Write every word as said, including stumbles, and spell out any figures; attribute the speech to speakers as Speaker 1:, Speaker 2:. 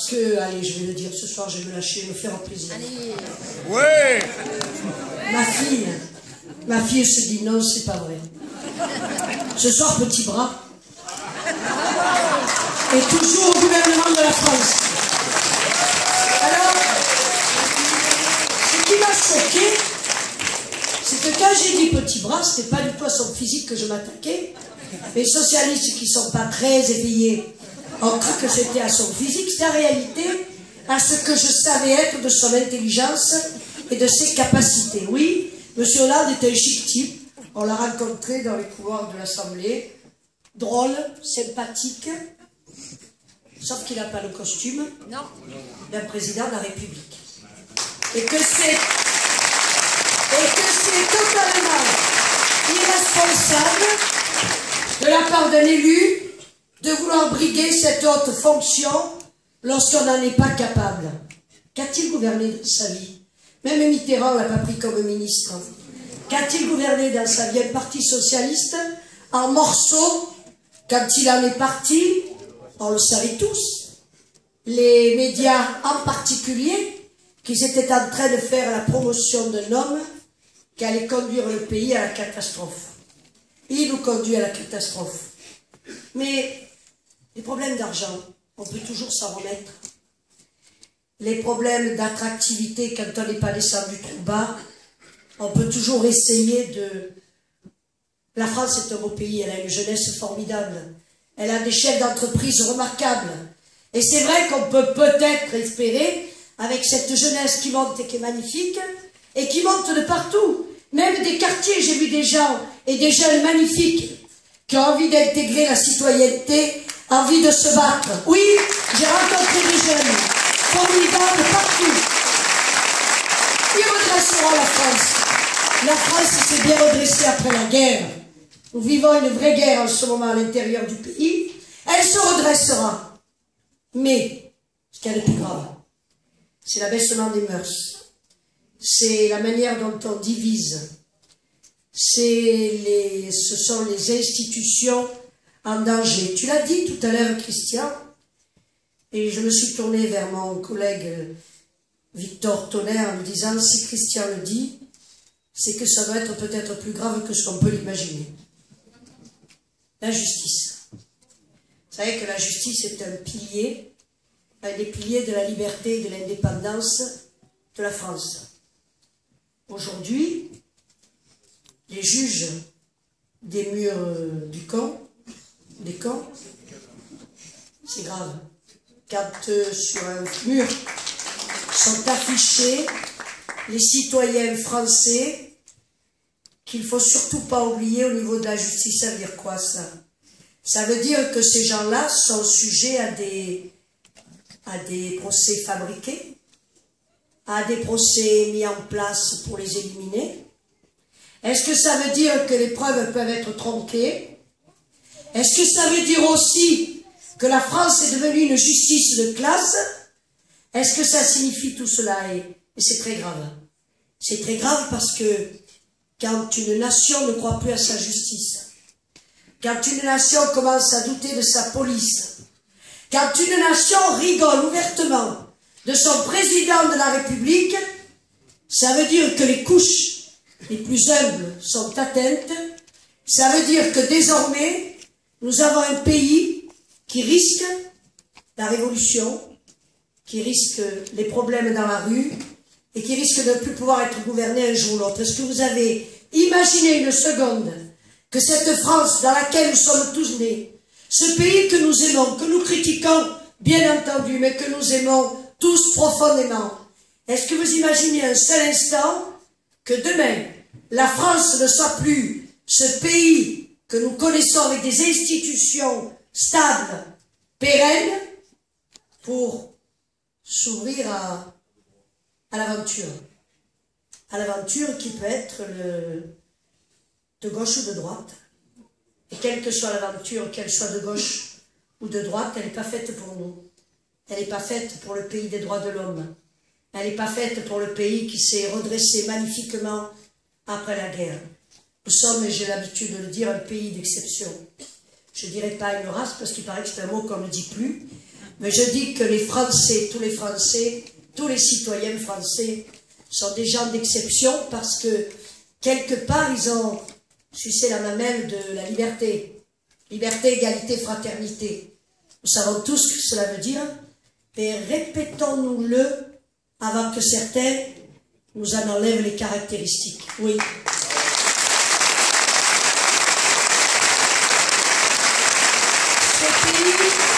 Speaker 1: Parce que, allez, je vais le dire ce soir, je vais me lâcher, me faire plaisir.
Speaker 2: Allez.
Speaker 3: Ouais.
Speaker 1: Ma fille, ma fille se dit non, c'est pas vrai. Ce soir, petit bras. Et toujours au gouvernement de la France. Alors, ce qui m'a choqué, c'est que quand j'ai dit petit bras, c'était pas du tout à son physique que je m'attaquais. Les socialistes qui sont pas très éveillés ont cru que c'était à son physique, c'était en réalité à ce que je savais être de son intelligence et de ses capacités. Oui, M. Hollande est un chic type, on l'a rencontré dans les couloirs de l'Assemblée, drôle, sympathique, sauf qu'il n'a pas le costume d'un président de la République. Et que c'est et que c'est totalement irresponsable de la part d'un élu de vouloir briguer cette haute fonction lorsqu'on n'en est pas capable. Qu'a-t-il gouverné dans sa vie? Même Mitterrand ne l'a pas pris comme ministre. Qu'a-t-il gouverné dans sa vie? Un parti socialiste en morceaux, quand il en est parti, on le savait tous. Les médias en particulier, qu'ils étaient en train de faire la promotion d'un homme qui allait conduire le pays à la catastrophe. Il nous conduit à la catastrophe. Mais les problèmes d'argent, on peut toujours s'en remettre. Les problèmes d'attractivité, quand on n'est pas descendu trop bas, on peut toujours essayer de... La France est un beau pays, elle a une jeunesse formidable. Elle a des chefs d'entreprise remarquables. Et c'est vrai qu'on peut peut-être espérer, avec cette jeunesse qui monte et qui est magnifique, et qui monte de partout. Même des quartiers, j'ai vu des gens et des jeunes magnifiques qui ont envie d'intégrer la citoyenneté, envie de se battre. Oui, j'ai rencontré des jeunes formidables partout. Ils redresseront la France. La France s'est bien redressée après la guerre. Nous vivons une vraie guerre en ce moment à l'intérieur du pays. Elle se redressera. Mais, ce qu'il y a de plus grave, c'est l'abaissement des mœurs. C'est la manière dont on divise. C'est les, ce sont les institutions en danger. Tu l'as dit tout à l'heure, Christian, et je me suis tournée vers mon collègue Victor Tonnerre en me disant, si Christian le dit, c'est que ça doit être peut-être plus grave que ce qu'on peut l'imaginer. La justice. Vous savez que la justice est un pilier, un des piliers de la liberté et de l'indépendance de la France. Aujourd'hui, les juges des murs du camp, des camps, c'est grave. Quand euh, sur un mur sont affichés les citoyens français qu'il ne faut surtout pas oublier au niveau de la justice, ça veut dire quoi ça? Ça veut dire que ces gens-là sont sujets à des, à des procès fabriqués, à des procès mis en place pour les éliminer. Est-ce que ça veut dire que les preuves peuvent être tronquées? Est-ce que ça veut dire aussi que la France est devenue une justice de classe? Est-ce que ça signifie tout cela? Et, et c'est très grave. C'est très grave parce que quand une nation ne croit plus à sa justice, quand une nation commence à douter de sa police, quand une nation rigole ouvertement de son président de la République, ça veut dire que les couches les plus humbles sont atteintes. Ça veut dire que désormais, nous avons un pays qui risque la révolution, qui risque les problèmes dans la rue et qui risque de ne plus pouvoir être gouverné un jour ou l'autre. Est-ce que vous avez imaginé une seconde que cette France dans laquelle nous sommes tous nés, ce pays que nous aimons, que nous critiquons, bien entendu, mais que nous aimons tous profondément, est-ce que vous imaginez un seul instant que demain, la France ne soit plus ce pays que nous connaissons avec des institutions stables, pérennes, pour s'ouvrir à, à l'aventure. À l'aventure qui peut être le, de gauche ou de droite. Et quelle que soit l'aventure, qu'elle soit de gauche ou de droite, elle n'est pas faite pour nous. Elle n'est pas faite pour le pays des droits de l'homme. Elle n'est pas faite pour le pays qui s'est redressé magnifiquement après la guerre. Nous sommes, et j'ai l'habitude de le dire, un pays d'exception. Je ne dirais pas une race, parce qu'il paraît que c'est un mot qu'on ne dit plus, Mais je dis que les Français, tous les Français, tous les citoyens français sont des gens d'exception parce que quelque part ils ont sucé la mamelle de la liberté. Liberté, égalité, fraternité. Nous savons tous ce que cela veut dire, mais répétons-nous-le avant que certains nous en enlèvent les caractéristiques. Oui. Ce pays